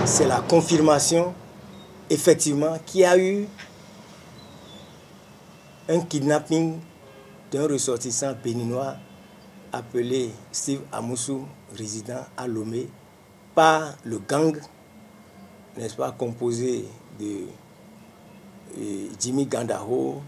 c'est la confirmation, effectivement, qu'il y a eu un kidnapping d'un ressortissant béninois appelé Steve Amoussou, résident à Lomé, par le gang, n'est-ce pas, composé de Jimmy Gandaro,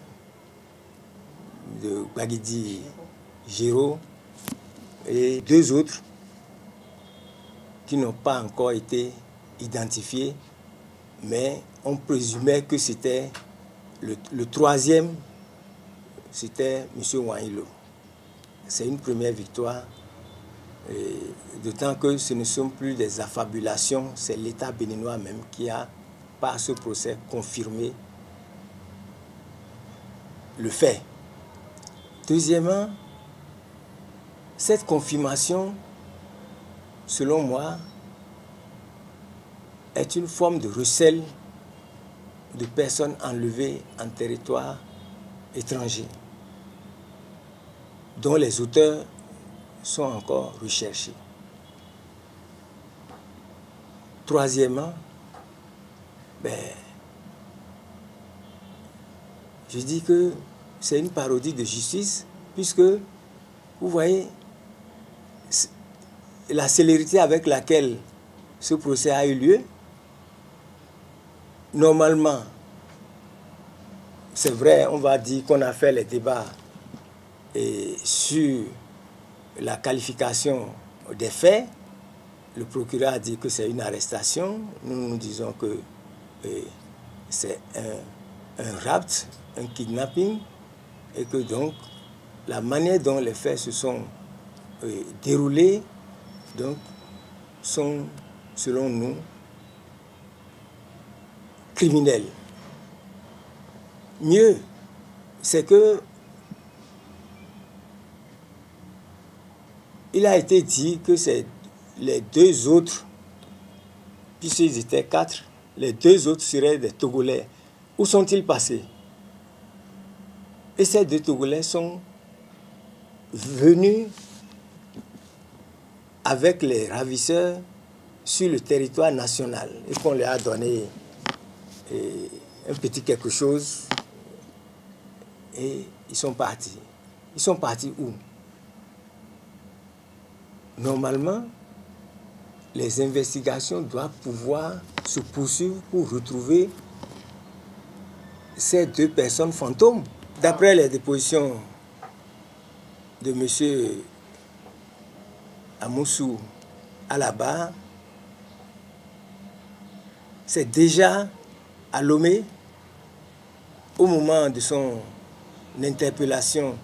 de Gbagidi Giro et deux autres qui n'ont pas encore été identifiés, mais on présumait que c'était le troisième, c'était M. Wanyilo. C'est une première victoire, d'autant que ce ne sont plus des affabulations, c'est l'État béninois même qui a, par ce procès, confirmé le fait. Deuxièmement, cette confirmation, selon moi, est une forme de recel de personnes enlevées en territoire étranger, dont les auteurs sont encore recherchés. Troisièmement, je dis que c'est une parodie de justice, puisque, vous voyez, la célérité avec laquelle ce procès a eu lieu, normalement, c'est vrai, on va dire qu'on a fait les débats sur la qualification des faits. Le procureur a dit que c'est une arrestation. Nous disons que c'est un rapt, un kidnapping, et que donc la manière dont les faits se sont déroulés donc, sont, selon nous, criminels. Mieux, c'est que il a été dit que c'est les deux autres, puisqu'ils étaient 4, les deux autres seraient des Togolais. Où sont-ils passés? Et ces deux Togolais sont venus avec les ravisseurs sur le territoire national et qu'on leur a donné un petit quelque chose et ils sont partis. Ils sont partis où? Normalement, les investigations doivent pouvoir se poursuivre pour retrouver ces deux personnes fantômes. D'après les dépositions de M. Amoussou à la barre, c'est déjà à Lomé, au moment de son interpellation,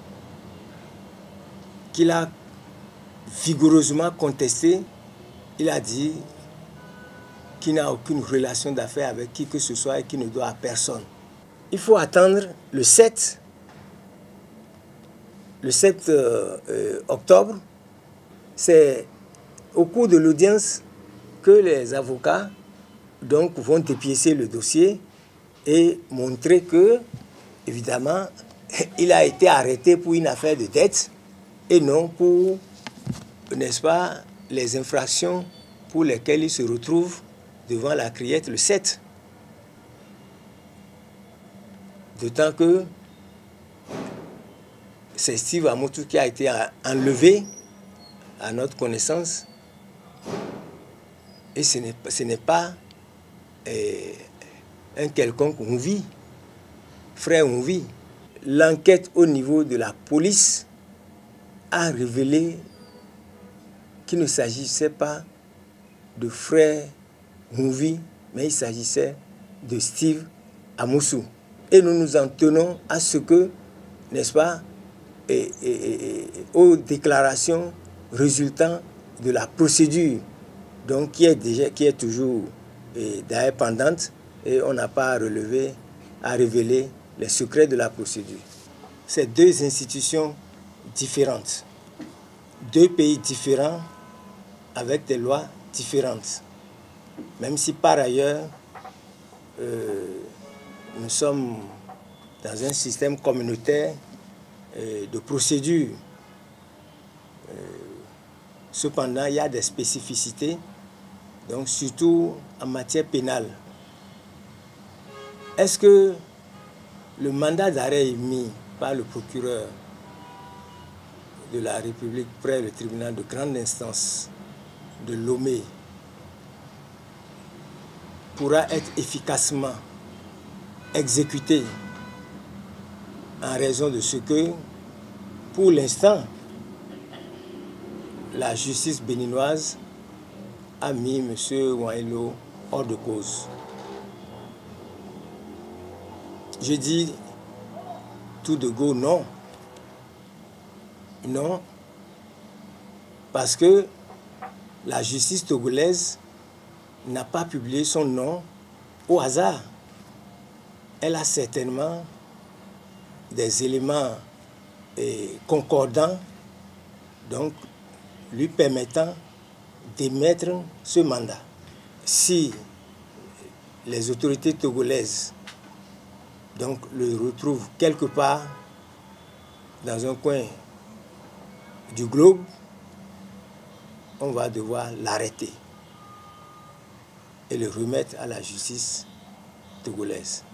qu'il a vigoureusement contesté. Il a dit qu'il n'a aucune relation d'affaires avec qui que ce soit et qu'il ne doit à personne. Il faut attendre le 7 octobre. C'est au cours de l'audience que les avocats donc, vont dépiécer le dossier et montrer que, évidemment, il a été arrêté pour une affaire de dette et non pour, n'est-ce pas, les infractions pour lesquelles il se retrouve devant la criette le 7. D'autant que c'est Steve Amoussou qui a été enlevé à notre connaissance et ce n'est pas un quelconque Mouvi, frère Mouvi. L'enquête au niveau de la police a révélé qu'il ne s'agissait pas de frère Mouvi, mais il s'agissait de Steve Amoussou. Et nous nous en tenons à ce que, n'est-ce pas, aux déclarations résultant de la procédure, donc qui est toujours d'ailleurs pendante, et on n'a pas à révéler les secrets de la procédure. C'est deux institutions différentes, deux pays différents avec des lois différentes. Même si par ailleurs, nous sommes dans un système communautaire de procédure. Cependant, il y a des spécificités donc surtout en matière pénale. Est-ce que le mandat d'arrêt émis par le procureur de la République près le tribunal de grande instance de Lomé pourra être efficacement exécuté en raison de ce que, pour l'instant, la justice béninoise a mis M. Ouailo hors de cause. Je dis tout de go non. Non, parce que la justice togolaise n'a pas publié son nom au hasard. Elle a certainement des éléments concordants, donc lui permettant d'émettre ce mandat. Si les autorités togolaises donc le retrouvent quelque part dans un coin du globe, on va devoir l'arrêter et le remettre à la justice togolaise.